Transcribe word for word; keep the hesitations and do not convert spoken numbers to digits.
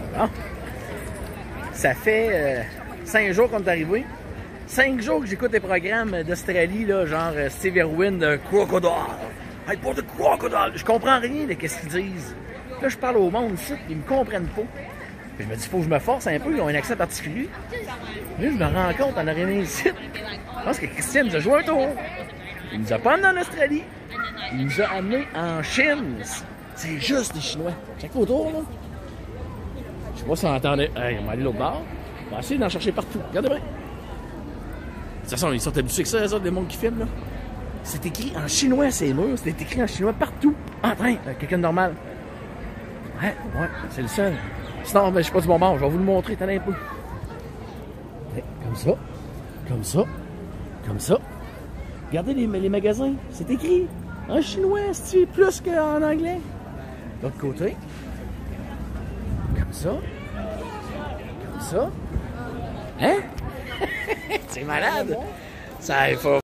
Bon. Ça fait euh, cinq jours qu'on est arrivé. Cinq jours que j'écoute des programmes d'Australie, là, genre euh, Steve Irwin de Crocodile. Hey, pas de Crocodile! Je comprends rien de ce qu'ils disent. Là, je parle au monde ici, ils me comprennent pas. Puis je me dis, il faut que je me force un peu, ils ont un accent particulier. Là, je me rends compte en arrivant ici. Je pense que Christian nous a joué un tour. Il nous a pas amené en Australie. Il nous a amené en Chine. C'est juste des Chinois. Check autour, là. Je sais pas si on entendait. Hey, on va aller l'autre bord. On va essayer d'en chercher partout. Regardez bien. De toute façon, ils sont habitués que ça, les autres, des mondes qui filment, là. C'est écrit en chinois, ces murs. C'est écrit en chinois partout. En train, quelqu'un de normal. Ouais, ouais, c'est le seul. Sinon, ben, je suis pas du bon bord. Je vais vous le montrer, t'en as un peu. Ouais, comme ça. Comme ça. Comme ça. Regardez les, les magasins. C'est écrit en chinois, c'est plus qu'en anglais. De l'autre côté. Comme ça. Comme ça. Hein? C'est malade. Ça, il faut...